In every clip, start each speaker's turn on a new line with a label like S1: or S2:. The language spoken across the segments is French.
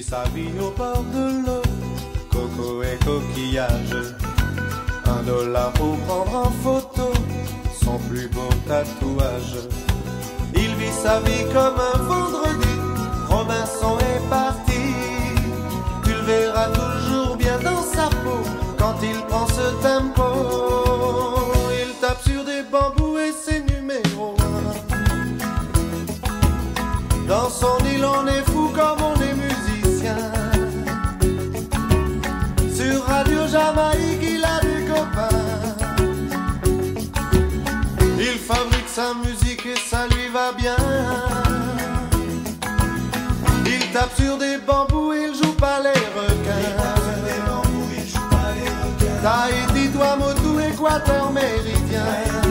S1: sa vie au bord de l'eau, coco et coquillage. $1 pour prendre en photo son plus beau tatouage. Il vit sa vie comme un vendredi, Robinson est parti. Tu le verras toujours bien dans sa peau quand il prend ce tempo. Il tape sur des bambous et ses numéros. Dans son île on est fou comme on est musicien. Sur Radio Jamaïque il a des copains. Il fabrique sa musique et ça lui va bien. Il tape sur des bambous, il joue pas les requins. Tahiti, Tuamotu, Équateur méridien.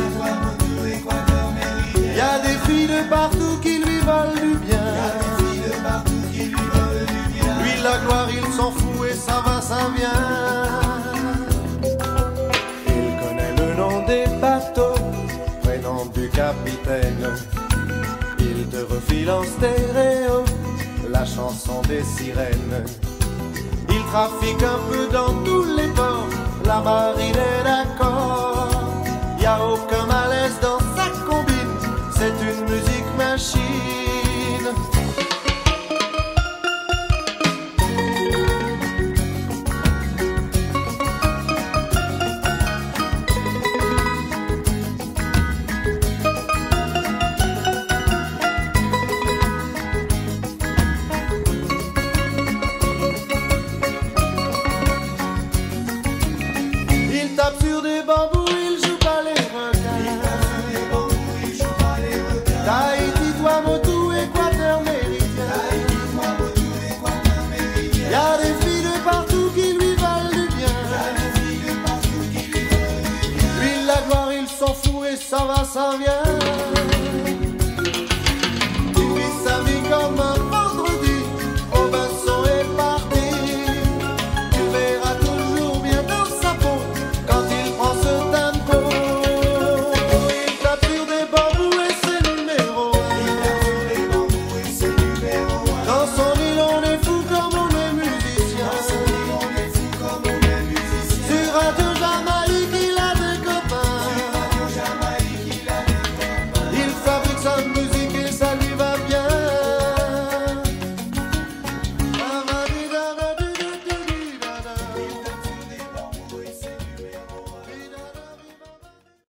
S1: Y a des filles de partout qui lui veulent du bien. Lui la gloire il s'en fout et ça va, ça vient. Il connaît le nom des bateaux, prénom du capitaine. Il te refile en stéréo la chanson des sirènes. Il trafique un peu dans tous les ports, la marine est d'accord. Y a aucun malaise dans sa combine, c'est une musique machine. Il tape sur des bambous, il joue pas les requins. Tahiti, Tuamotu, Équateur méridien. Y a des filles de partout qui lui valent du bien. Lui la gloire il s'en fout et ça va, ça vient.